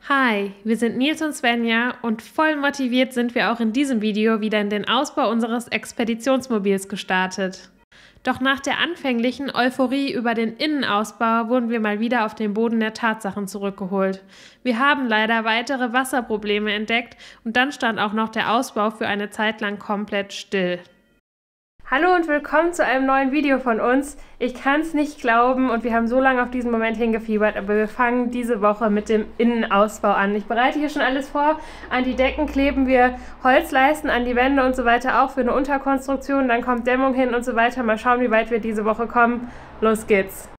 Hi, wir sind Nils und Svenja und voll motiviert sind wir auch in diesem Video wieder in den Ausbau unseres Expeditionsmobils gestartet. Doch nach der anfänglichen Euphorie über den Innenausbau wurden wir mal wieder auf den Boden der Tatsachen zurückgeholt. Wir haben leider weitere Wasserprobleme entdeckt und dann stand auch noch der Ausbau für eine Zeit lang komplett still. Hallo und willkommen zu einem neuen Video von uns. Ich kann es nicht glauben und wir haben so lange auf diesen Moment hingefiebert, aber wir fangen diese Woche mit dem Innenausbau an. Ich bereite hier schon alles vor. An die Decken kleben wir Holzleisten, an die Wände und so weiter auch für eine Unterkonstruktion. Dann kommt Dämmung hin und so weiter. Mal schauen, wie weit wir diese Woche kommen. Los geht's!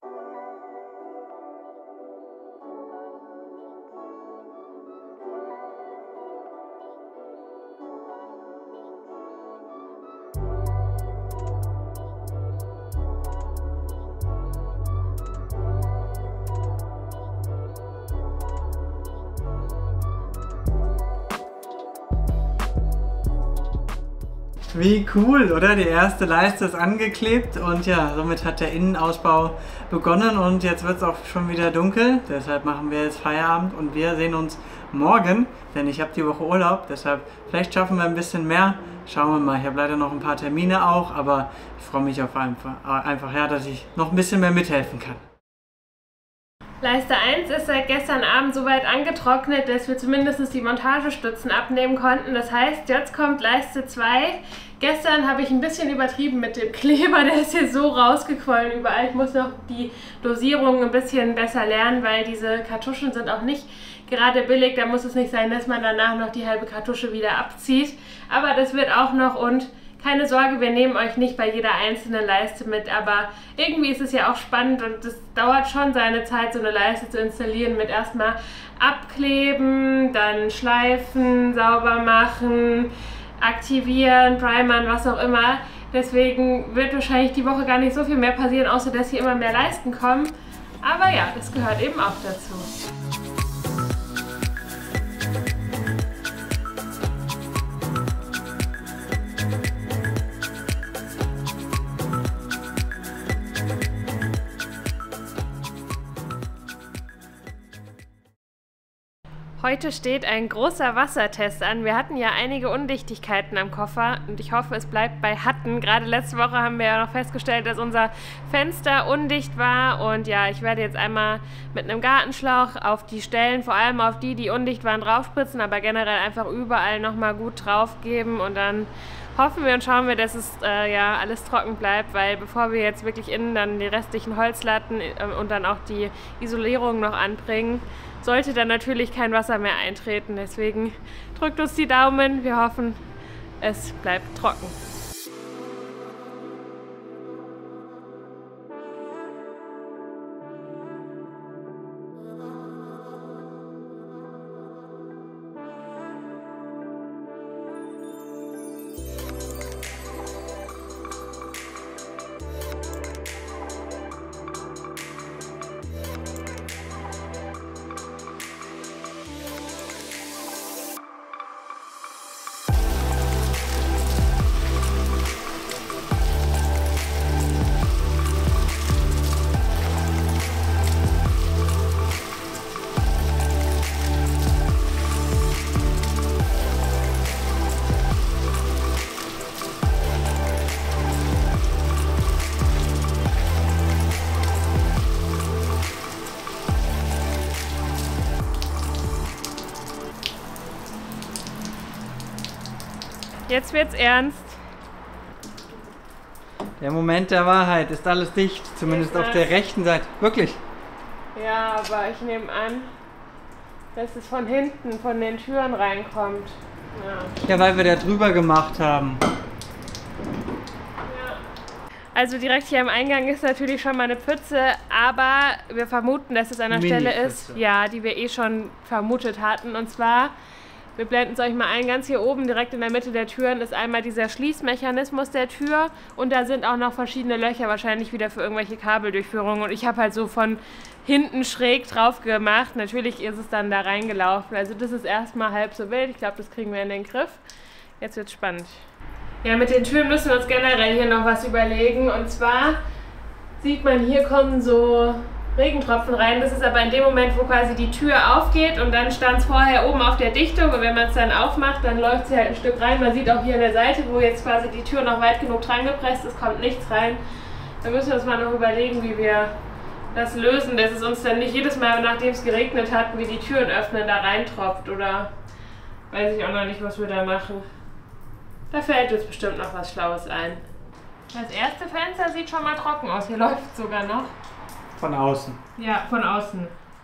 Wie cool, oder? Die erste Leiste ist angeklebt und ja, somit hat der Innenausbau begonnen und jetzt wird es auch schon wieder dunkel. Deshalb machen wir jetzt Feierabend und wir sehen uns morgen, denn ich habe die Woche Urlaub. Deshalb, vielleicht schaffen wir ein bisschen mehr. Schauen wir mal. Ich habe leider noch ein paar Termine auch, aber ich freue mich auf einfach, ja, dass ich noch ein bisschen mehr mithelfen kann. Leiste 1 ist seit gestern Abend so weit angetrocknet, dass wir zumindest die Montagestützen abnehmen konnten. Das heißt, jetzt kommt Leiste 2. Gestern habe ich ein bisschen übertrieben mit dem Kleber, der ist hier so rausgequollen überall. Ich muss noch die Dosierung ein bisschen besser lernen, weil diese Kartuschen sind auch nicht gerade billig. Da muss es nicht sein, dass man danach noch die halbe Kartusche wieder abzieht. Aber das wird auch noch und keine Sorge, wir nehmen euch nicht bei jeder einzelnen Leiste mit, aber irgendwie ist es ja auch spannend und es dauert schon seine Zeit, so eine Leiste zu installieren mit erstmal abkleben, dann schleifen, sauber machen, aktivieren, primern, was auch immer. Deswegen wird wahrscheinlich die Woche gar nicht so viel mehr passieren, außer dass hier immer mehr Leisten kommen. Aber ja, das gehört eben auch dazu. Heute steht ein großer Wassertest an. Wir hatten ja einige Undichtigkeiten am Koffer und ich hoffe, es bleibt bei hatten. Gerade letzte Woche haben wir ja noch festgestellt, dass unser Fenster undicht war und ja, ich werde jetzt einmal mit einem Gartenschlauch auf die Stellen, vor allem auf die, die undicht waren, draufspritzen, aber generell einfach überall nochmal gut drauf geben und dann hoffen wir und schauen wir, dass es ja alles trocken bleibt, weil bevor wir jetzt wirklich innen dann die restlichen Holzlatten und dann auch die Isolierung noch anbringen, sollte dann natürlich kein Wasser mehr eintreten. Deswegen drückt uns die Daumen. Wir hoffen, es bleibt trocken. Jetzt wird's ernst. Der Moment der Wahrheit. Ist alles dicht, zumindest auf der rechten Seite. Wirklich? Ja, aber ich nehme an, dass es von hinten, von den Türen reinkommt. Ja, weil wir da drüber gemacht haben. Ja. Also direkt hier am Eingang ist natürlich schon mal eine Pfütze, aber wir vermuten, dass es an der Stelle ist, ja, die wir eh schon vermutet hatten. Und zwar, wir blenden es euch mal ein, ganz hier oben direkt in der Mitte der Türen ist einmal dieser Schließmechanismus der Tür und da sind auch noch verschiedene Löcher, wahrscheinlich wieder für irgendwelche Kabeldurchführungen und ich habe halt so von hinten schräg drauf gemacht. Natürlich ist es dann da reingelaufen, also das ist erstmal halb so wild, ich glaube, das kriegen wir in den Griff. Jetzt wird's spannend. Ja, mit den Türen müssen wir uns generell hier noch was überlegen und zwar sieht man, hier kommen so Regentropfen rein. Das ist aber in dem Moment, wo quasi die Tür aufgeht und dann stand es vorher oben auf der Dichtung und wenn man es dann aufmacht, dann läuft sie halt ein Stück rein. Man sieht auch hier an der Seite, wo jetzt quasi die Tür noch weit genug dran gepresst ist, kommt nichts rein. Da müssen wir uns mal noch überlegen, wie wir das lösen, dass es uns dann nicht jedes Mal, nachdem es geregnet hat, wie die Türen öffnen, da reintropft oder weiß ich auch noch nicht, was wir da machen. Da fällt uns bestimmt noch was Schlaues ein. Das erste Fenster sieht schon mal trocken aus. Hier läuft es sogar noch. Von außen. Ja, von außen.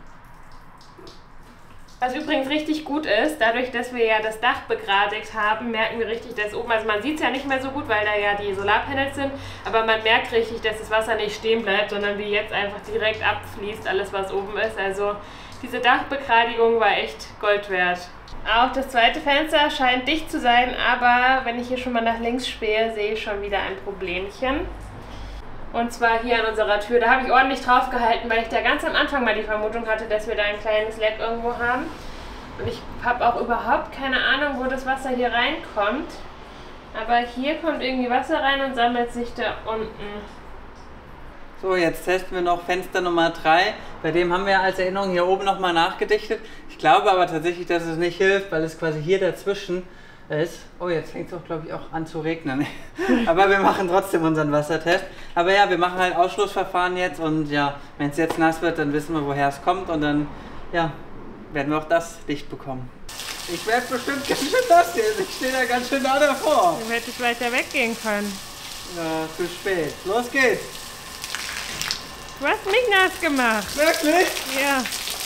Was übrigens richtig gut ist, dadurch, dass wir ja das Dach begradigt haben, merken wir richtig, dass oben, also man sieht es ja nicht mehr so gut, weil da ja die Solarpanels sind, aber man merkt richtig, dass das Wasser nicht stehen bleibt, sondern wie jetzt einfach direkt abfließt, alles was oben ist. Also diese Dachbegradigung war echt Gold wert. Auch das zweite Fenster scheint dicht zu sein, aber wenn ich hier schon mal nach links spähe, sehe ich schon wieder ein Problemchen. Und zwar hier an unserer Tür. Da habe ich ordentlich drauf gehalten, weil ich da ganz am Anfang mal die Vermutung hatte, dass wir da ein kleines Leck irgendwo haben. Und ich habe auch überhaupt keine Ahnung, wo das Wasser hier reinkommt. Aber hier kommt irgendwie Wasser rein und sammelt sich da unten. So, jetzt testen wir noch Fenster Nummer 3. Bei dem haben wir als Erinnerung hier oben nochmal nachgedichtet. Ich glaube aber tatsächlich, dass es nicht hilft, weil es quasi hier dazwischen ist. Oh, jetzt fängt es auch, glaube ich, auch an zu regnen. Aber wir machen trotzdem unseren Wassertest. Aber ja, wir machen halt Ausschlussverfahren jetzt und ja, wenn es jetzt nass wird, dann wissen wir, woher es kommt und dann, ja, werden wir auch das dicht bekommen. Ich werde bestimmt ganz schön nass hier. Ich stehe da ganz schön nah davor. Du hättest weiter weggehen können. Ja, zu spät. Los geht's. Du hast mich nass gemacht. Wirklich? Ja.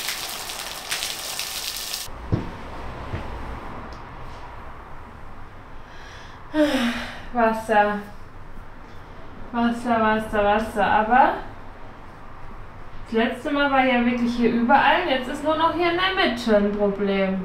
Wasser. Wasser, Wasser, Wasser. Aber das letzte Mal war ja wirklich hier überall. Jetzt ist nur noch hier in der Mitte ein Problem.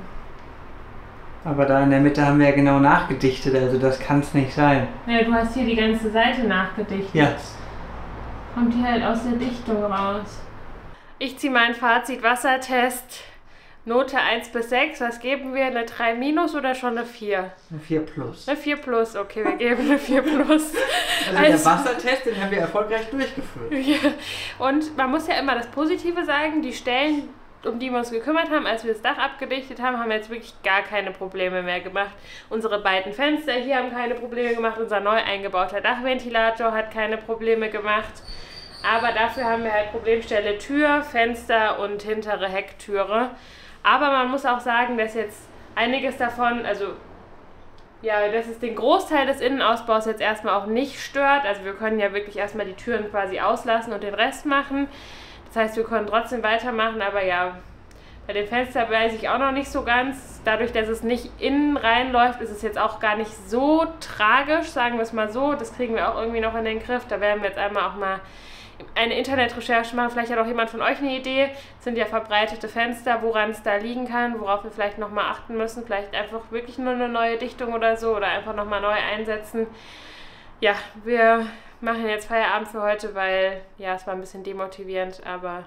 Aber da in der Mitte haben wir ja genau nachgedichtet, also das kann es nicht sein. Ja, du hast hier die ganze Seite nachgedichtet. Ja. Kommt hier halt aus der Dichtung raus. Ich ziehe mein Fazit. Wassertest. Note 1 bis 6. Was geben wir? Eine 3 minus oder schon eine 4? Eine 4 plus. Eine 4 plus. Okay, wir geben eine 4 plus. Also der Wassertest, den haben wir erfolgreich durchgeführt. Ja. Und man muss ja immer das Positive sagen. Die Stellen, um die wir uns gekümmert haben, als wir das Dach abgedichtet haben, haben wir jetzt wirklich gar keine Probleme mehr gemacht. Unsere beiden Fenster hier haben keine Probleme gemacht. Unser neu eingebauter Dachventilator hat keine Probleme gemacht. Aber dafür haben wir halt Problemstelle Tür, Fenster und hintere Hecktüre. Aber man muss auch sagen, dass jetzt einiges davon, also ja, dass es den Großteil des Innenausbaus jetzt erstmal auch nicht stört. Also wir können ja wirklich erstmal die Türen quasi auslassen und den Rest machen. Das heißt, wir können trotzdem weitermachen, aber ja, bei dem Fenster weiß ich auch noch nicht so ganz. Dadurch, dass es nicht innen reinläuft, ist es jetzt auch gar nicht so tragisch, sagen wir es mal so. Das kriegen wir auch irgendwie noch in den Griff. Da werden wir jetzt einmal auch mal eine Internetrecherche machen. Vielleicht hat auch jemand von euch eine Idee. Das sind ja verbreitete Fenster, woran es da liegen kann, worauf wir vielleicht nochmal achten müssen. Vielleicht einfach wirklich nur eine neue Dichtung oder so oder einfach nochmal neu einsetzen. Ja, wir machen jetzt Feierabend für heute, weil ja, es war ein bisschen demotivierend, aber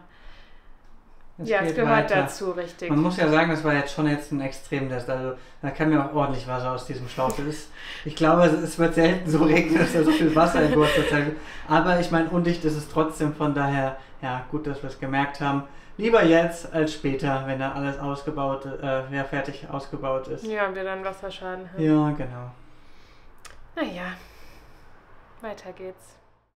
ja, es gehört dazu, richtig. Man muss ja sagen, das war jetzt schon ein Extremtest. Also da kam ja auch ordentlich Wasser aus diesem Schlauch. Ich glaube, es wird selten so regnen, dass da so viel Wasser in kurzer Zeit ist. Aber ich meine, undicht ist es trotzdem, von daher, ja, gut, dass wir es gemerkt haben. Lieber jetzt als später, wenn dann alles ausgebaut, fertig ausgebaut ist. Ja, und wir dann Wasserschaden haben. Ja, genau. Naja, weiter geht's.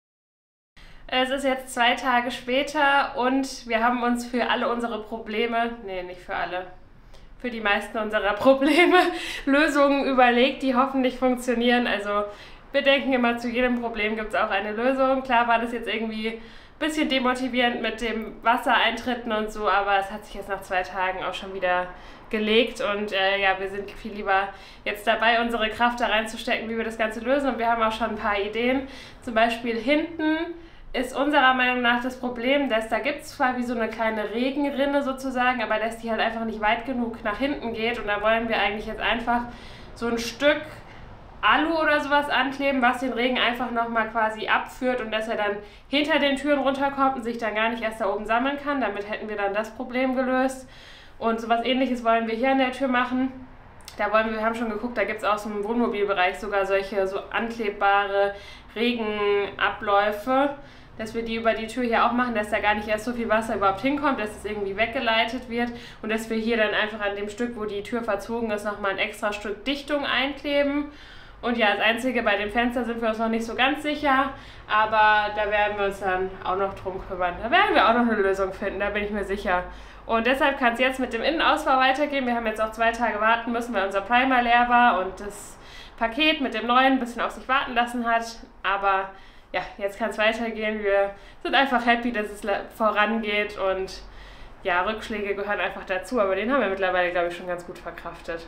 Es ist jetzt 2 Tage später und wir haben uns für alle unsere Probleme, nee, nicht für alle, für die meisten unserer Probleme Lösungen überlegt, die hoffentlich funktionieren. Also wir denken immer, zu jedem Problem gibt es auch eine Lösung. Klar war das jetzt irgendwie ein bisschen demotivierend mit dem Wassereintritten und so, aber es hat sich jetzt nach 2 Tagen auch schon wieder gelegt und ja, wir sind viel lieber jetzt dabei, unsere Kraft da reinzustecken, wie wir das Ganze lösen, und wir haben auch schon ein paar Ideen. Zum Beispiel hinten ist unserer Meinung nach das Problem, dass da gibt es zwar wie so eine kleine Regenrinne sozusagen, aber dass die halt einfach nicht weit genug nach hinten geht, und da wollen wir eigentlich jetzt einfach so ein Stück Alu oder sowas ankleben, was den Regen einfach nochmal quasi abführt und dass er dann hinter den Türen runterkommt und sich dann gar nicht erst da oben sammeln kann. Damit hätten wir dann das Problem gelöst. Und sowas Ähnliches wollen wir hier an der Tür machen. Da wir haben schon geguckt, da gibt es auch so im Wohnmobilbereich sogar solche so anklebbare Regenabläufe. dass wir die über die Tür hier auch machen, dass da gar nicht erst so viel Wasser überhaupt hinkommt, dass es irgendwie weggeleitet wird und dass wir hier dann einfach an dem Stück, wo die Tür verzogen ist, nochmal ein extra Stück Dichtung einkleben. Und ja, das Einzige, bei dem Fenster sind wir uns noch nicht so ganz sicher, aber da werden wir uns dann auch noch drum kümmern. Da werden wir auch noch eine Lösung finden, da bin ich mir sicher. Und deshalb kann es jetzt mit dem Innenausbau weitergehen. Wir haben jetzt auch 2 Tage warten müssen, weil unser Primer leer war und das Paket mit dem neuen ein bisschen auf sich warten lassen hat. Aber ja, jetzt kann es weitergehen. Wir sind einfach happy, dass es vorangeht und ja, Rückschläge gehören einfach dazu, aber den haben wir mittlerweile, glaube ich, schon ganz gut verkraftet.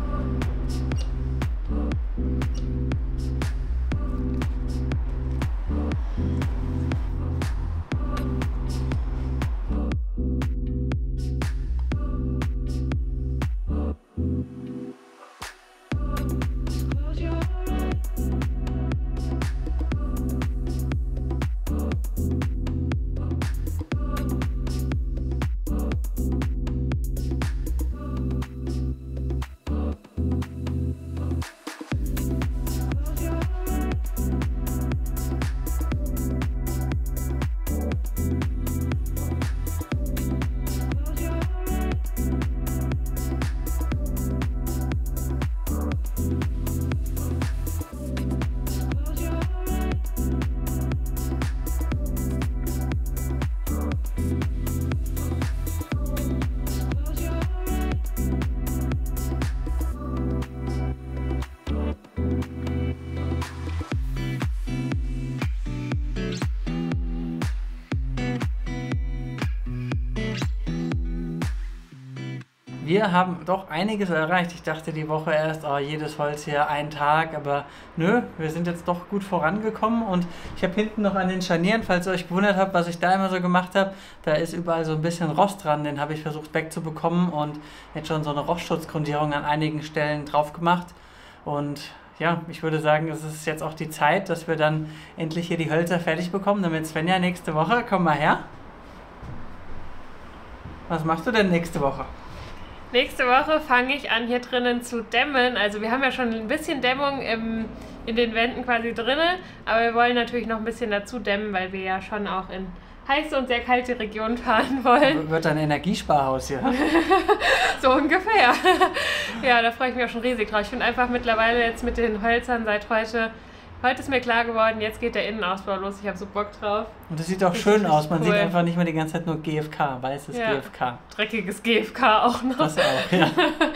Wir haben doch einiges erreicht. Ich dachte die Woche erst, oh, jedes Holz hier 1 Tag, aber nö, wir sind jetzt doch gut vorangekommen und ich habe hinten noch an den Scharnieren, falls ihr euch gewundert habt, was ich da immer so gemacht habe, da ist überall so ein bisschen Rost dran, den habe ich versucht wegzubekommen und jetzt schon so eine Rostschutzgrundierung an einigen Stellen drauf gemacht und ja, ich würde sagen, es ist jetzt auch die Zeit, dass wir dann endlich hier die Hölzer fertig bekommen, damit Svenja nächste Woche, komm mal her. Was machst du denn nächste Woche? Nächste Woche fange ich an, hier drinnen zu dämmen. Also wir haben ja schon ein bisschen Dämmung in den Wänden quasi drinnen, aber wir wollen natürlich noch ein bisschen dazu dämmen, weil wir ja schon auch in heiße und sehr kalte Regionen fahren wollen. Wird ein Energiesparhaus hier. So ungefähr. Ja, da freue ich mich auch schon riesig drauf. Ich finde einfach mittlerweile jetzt mit den Hölzern seit heute ist mir klar geworden, jetzt geht der Innenausbau los. Ich habe so Bock drauf. Und das sieht auch schön aus. Man sieht einfach nicht mehr die ganze Zeit nur GFK, weißes GFK. Dreckiges GFK auch noch. Das auch, ja.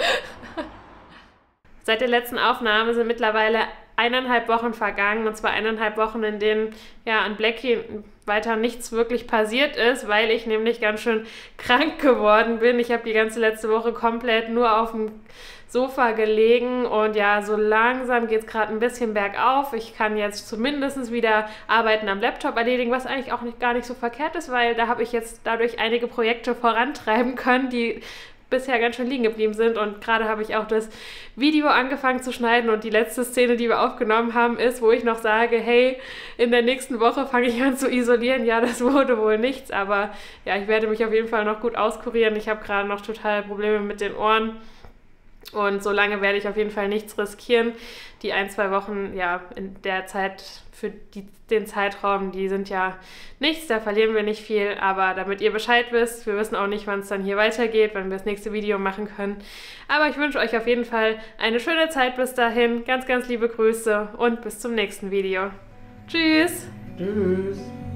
Seit der letzten Aufnahme sind mittlerweile 1,5 Wochen vergangen. Und zwar 1,5 Wochen, in denen ja an Blackie weiter nichts wirklich passiert ist, weil ich nämlich ganz schön krank geworden bin. Ich habe die ganze letzte Woche komplett nur auf dem Sofa gelegen und ja, so langsam geht es gerade ein bisschen bergauf. Ich kann jetzt zumindest wieder Arbeiten am Laptop erledigen, was eigentlich auch gar nicht so verkehrt ist, weil da habe ich jetzt dadurch einige Projekte vorantreiben können, die bisher ganz schön liegen geblieben sind und gerade habe ich auch das Video angefangen zu schneiden und die letzte Szene, die wir aufgenommen haben, ist, wo ich noch sage, hey, in der nächsten Woche fange ich an zu isolieren. Ja, das wurde wohl nichts, aber ja, ich werde mich auf jeden Fall noch gut auskurieren. Ich habe gerade noch total Probleme mit den Ohren. Und so lange werde ich auf jeden Fall nichts riskieren. Die 1-2 Wochen, ja, in der Zeit, für den Zeitraum, die sind ja nichts, da verlieren wir nicht viel. Aber damit ihr Bescheid wisst, wir wissen auch nicht, wann es dann hier weitergeht, wann wir das nächste Video machen können. Aber ich wünsche euch auf jeden Fall eine schöne Zeit bis dahin. Ganz, ganz liebe Grüße und bis zum nächsten Video. Tschüss! Tschüss!